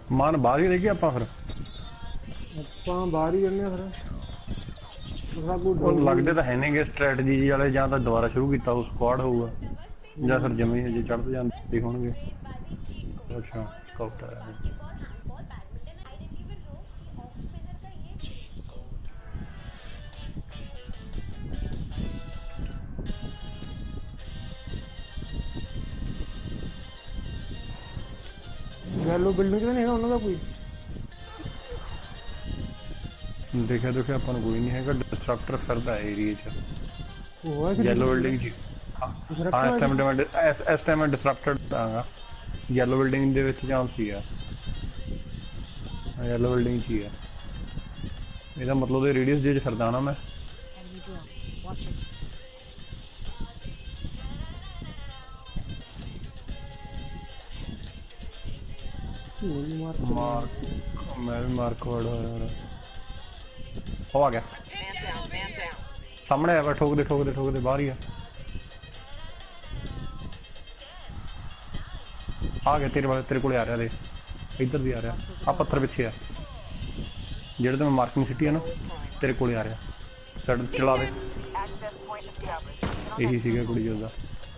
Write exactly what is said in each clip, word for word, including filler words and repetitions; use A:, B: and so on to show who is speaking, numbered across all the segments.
A: मान बाहर ही रहेगी ਆਪਾਂ ਫਿਰ
B: ਆਪਾਂ ਬਾਹਰ ਹੀ ਰਹਿੰਦੇ ਆ ਫਿਰ
A: ਉਹ ਲੱਗਦੇ ਤਾਂ ਹੈ ਨੇਗੇ ਸਟ੍ਰੈਟਜੀ ਵਾਲੇ ਜਾਂ ਤਾਂ ਦੁਬਾਰਾ ਸ਼ੁਰੂ ਕੀਤਾ ਉਹ ਸਕੁਆਡ ਹੋਊਗਾ ਜਾਂ ਫਿਰ ਜਮੀ ਹਜੇ ਚੜ੍ਹਦੇ ਜਾਂਦੇ ਹੋਣਗੇ ਅੱਛਾ ਕਾਊਂਟਰ ਹੈ
B: येलो बिल्डिंग तो नहीं है उन्होंने कोई
A: देखा देखा अपन कोई नहीं है डिस्ट्रप्टर करता है एरिया च
B: वो है
A: येलो बिल्डिंग जी हां इस टाइम में इस टाइम में डिस्ट्रप्टर आगा येलो बिल्डिंग दे विच चांस ही है येलो बिल्डिंग ही है ਇਹਦਾ ਮਤਲਬ ਇਹ ਰੇਡੀਅਸ ਜੇ ਫਿਰਦਾ ਨਾ ਮੈਂ मार्क मैं भी मार्क वर्ड हो रहा हो आ गया सामने है ठोक दे ठोक दे ठोक दे बाहर ही है आ गया तेरे वाले तेरे को आ रहा है इधर भी आ रहा है आ पत्थर पीछे है जेड़े तो मैं मार्किंग सिटी है ना तेरे को आ रहा सड़ चला दे यही सीगा कुड़ी उसका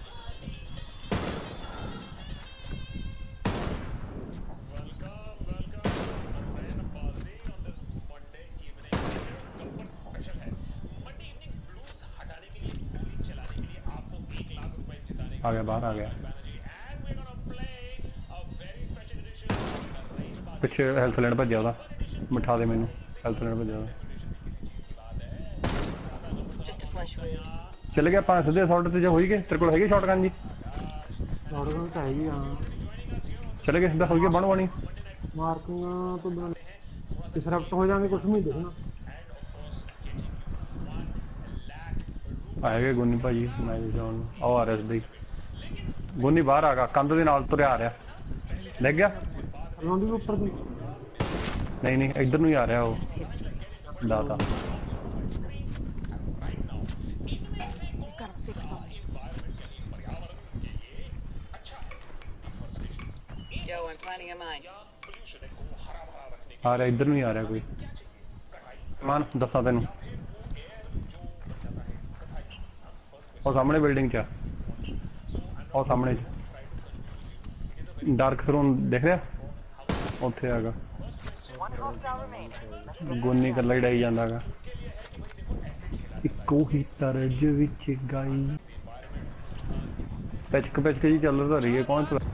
A: आ गया बाहर आ गया पिछे हेल्थ लैंड भज्जा ओदा मिठा दे मैनू हेल्थ लैंड भज्जा चले गया पांच सीधे शॉट ते जो होई गए तेरे को हैगी शॉटगन जी
B: शॉटगन तो हैगी हां
A: चले गए सीधा हो गया बन बनी
B: मार्किंग तो बना डिसरप्ट हो जाने कुछ नहीं देखना
A: आएगा गोनी भाजी मैं जान आ रहा है भाई गोनी बाहर आ गया कंध के नाल तुरया आ रहा देख गया
B: लॉन्डी ऊपर भी
A: नहीं नहीं इधर नहीं आ रहा वो दाता आ रहा इधर नहीं आ रहा कोई मान दसा तेन और सामने बिल्डिंग चा और सामने डार्क थ्रोन देख रहा उत्थे आगा गोनी कला ही डाई जांदा गा इको ही तरज विच गाई पैचक पैचक जी चल रही है कौन चला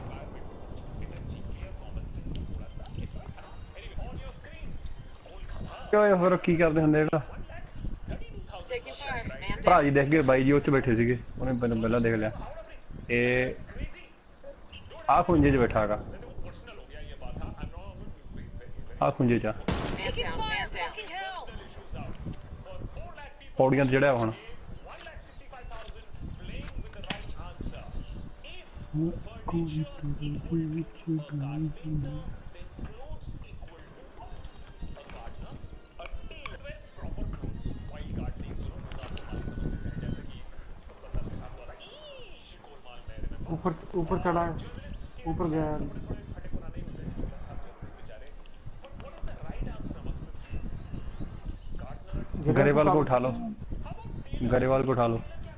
A: फिर की करते होंगे भरा जी देख गए बाई जी उस बैठे थे उन्हें पहला देख लिया ए आ खुंजे च बैठा गा आ खुंजे चा पौड़ियां चढ़िया हुण
B: ऊपर ऊपर चढ़ा ऊपर गया
A: गरेवाल को उठा लो गरेवाल को उठा लो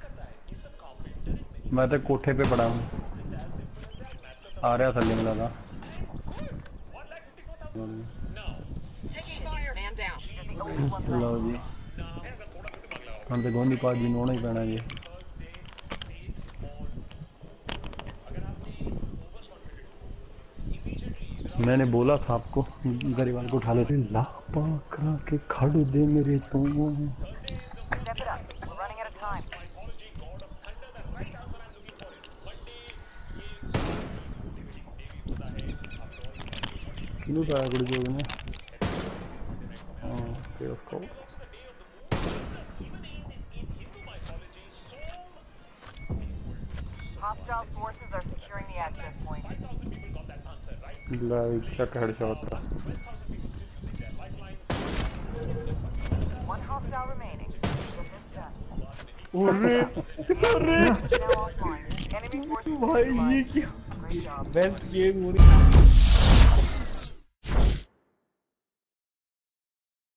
A: मैं तो कोठे पे पड़ा हूँ आ रहा थल्ले में लगा लो जी हम तो गोंदी पास जी नोना ही पैना जी मैंने बोला था आपको गरेवाल को उठा लो लाख पाकरा के खड़ दे मेरे तो किलो का गुड़ जोग ने ओके उसको
C: Hostile forces are securing the access point.
A: Like check headshot
C: One hostile remaining.
B: भाई ये क्या बेस्ट गेम हो रही है।